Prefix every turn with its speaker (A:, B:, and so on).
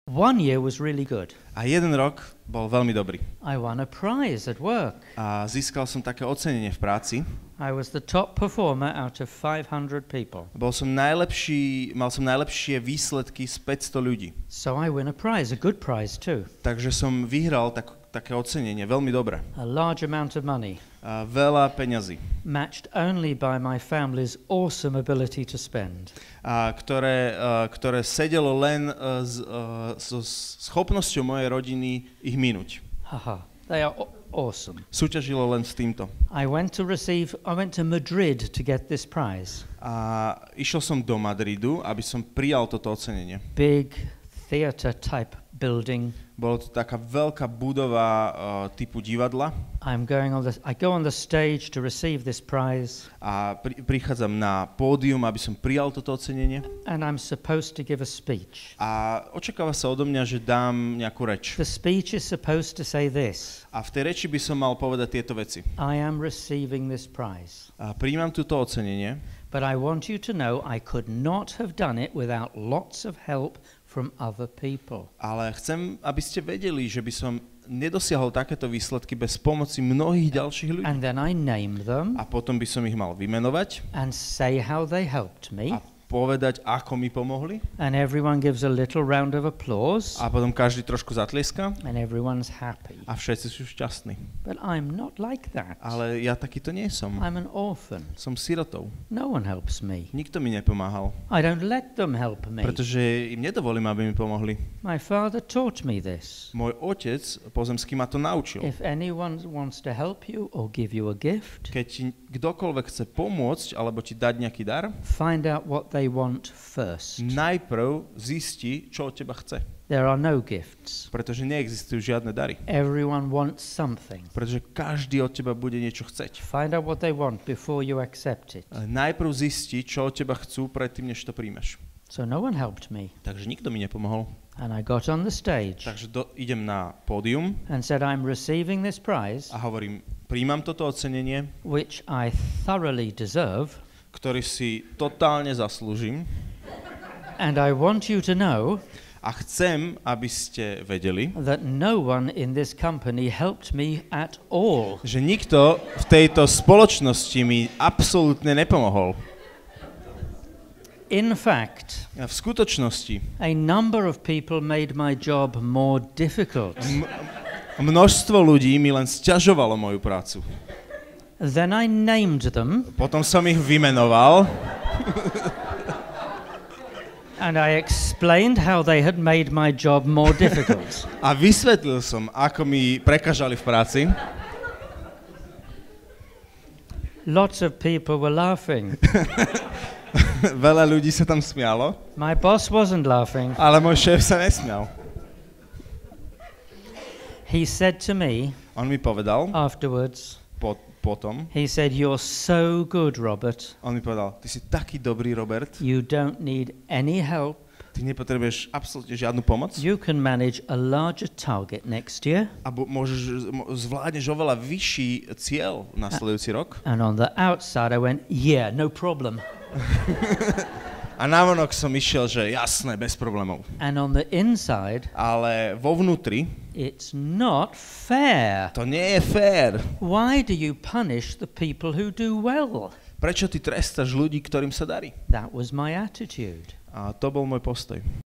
A: One year was really good.
B: A jeden rok bol veľmi dobrý.
A: I won a prize at work.
B: A získal som také ocenenie v práci.
A: I was the top performer out of 500 people.
B: Mal som najlepšie výsledky z 500 ľudí.
A: So I win a prize, a good prize too.
B: Takže som vyhral také ocenenie, veľmi dobré.
A: A large amount of money.
B: A veľa peňazí.
A: Matched only by my family's awesome ability to spend.
B: A ktoré sedelo len so schopnosťou mojej rodiny ich minúť.
A: Haha, they are awesome.
B: Súťažilo len s týmto.
A: I went to Madrid to get this prize.
B: A išiel som do Madridu, aby som prijal toto ocenenie.
A: Big theater type building.
B: Bolo to taká veľká budova typu divadla.
A: I go on the stage to receive this prize.
B: A prichádzam na pódium, aby som prijal toto ocenenie.
A: And I'm supposed to give a speech.
B: A očakáva sa odo mňa, že dám nejakú reč.
A: The speech is supposed to say this.
B: A v tej reči by som mal povedať tieto veci.
A: I am receiving this prize.
B: A prijímam túto ocenenie.
A: But I want you to know I could not have done it without lots of help from other people.
B: Ale chcem, aby ste vedeli, že by som nedosiahol takéto výsledky bez pomoci mnohých ďalších ľudí.
A: And then I name them.
B: A potom by som ich mal vymenovať.
A: And say how they helped me.
B: A povedať, ako mi pomohli.
A: And everyone gives a little round of applause.
B: A potom každý trošku zatlieska.
A: And everyone's happy.
B: A všetci sú šťastní.
A: But I'm not like that.
B: Ale ja takýto nie som.
A: I'm an orphan.
B: Som sirotou.
A: No one helps me.
B: Nikto mi nepomáhal.
A: I don't let them help me.
B: Pretože im nedovolím, aby mi pomohli.
A: My father taught me this.
B: Môj otec pozemský ma to naučil.
A: If anyone wants to help you or give you a gift,
B: keď ti kdokoľvek chce pomôcť alebo ti dať nejaký dar,
A: find out what they want first.
B: Najprv zisti, čo od teba chce.
A: There are no gifts.
B: Pretože neexistujú žiadne dary.
A: Everyone wants something.
B: Pretože každý od teba bude niečo chceť.
A: Find out what they want before you accept it.
B: Najprv zisti, čo od teba chcú, predtým, než to príjmeš.
A: So no one helped me.
B: Takže nikto mi nepomohol.
A: And I got on the stage.
B: Takže idem na pódium.
A: And said, I'm receiving this prize.
B: A hovorím, príjmam toto ocenenie.
A: Which I thoroughly deserve.
B: Ktorý si totálne zaslúžim.
A: And I want you to know.
B: A chcem, aby ste vedeli,
A: that no one in this company helped me at all.
B: Že nikto v tejto spoločnosti mi absolútne nepomohol.
A: In fact,
B: v skutočnosti
A: a number of people made my job more difficult.
B: Množstvo ľudí mi len sťažovalo moju prácu.
A: Then I named them.
B: Potom som ich vymenoval.
A: And I explained how they had made my job more difficult.
B: A vysvetlil som, ako mi prekážali v práci.
A: Lots of people were laughing.
B: Veľa ľudí sa tam smialo.
A: My boss wasn't laughing.
B: Ale môj šéf sa nesmial.
A: He said to me,
B: on mi povedal
A: afterwards,
B: potom,
A: he said, you're so good, Robert.
B: On mi povedal, ty si taký dobrý, Robert.
A: You don't need any help.
B: Ty nepotrebuješ absolútne žiadnu pomoc.
A: You can manage a larger target next year.
B: A zvládneš oveľa vyšší cieľ nasledujúci rok.
A: And on the outside I went, yeah, no problem.
B: A navonok som išiel, že jasné, bez problémov.
A: And on the inside,
B: ale vo vnútri,
A: it's not fair.
B: To nie je fair.
A: Why do you punish the people who do well?
B: Prečo ty trestáš ľudí, ktorým sa darí?
A: That was my attitude.
B: A to bol môj postoj.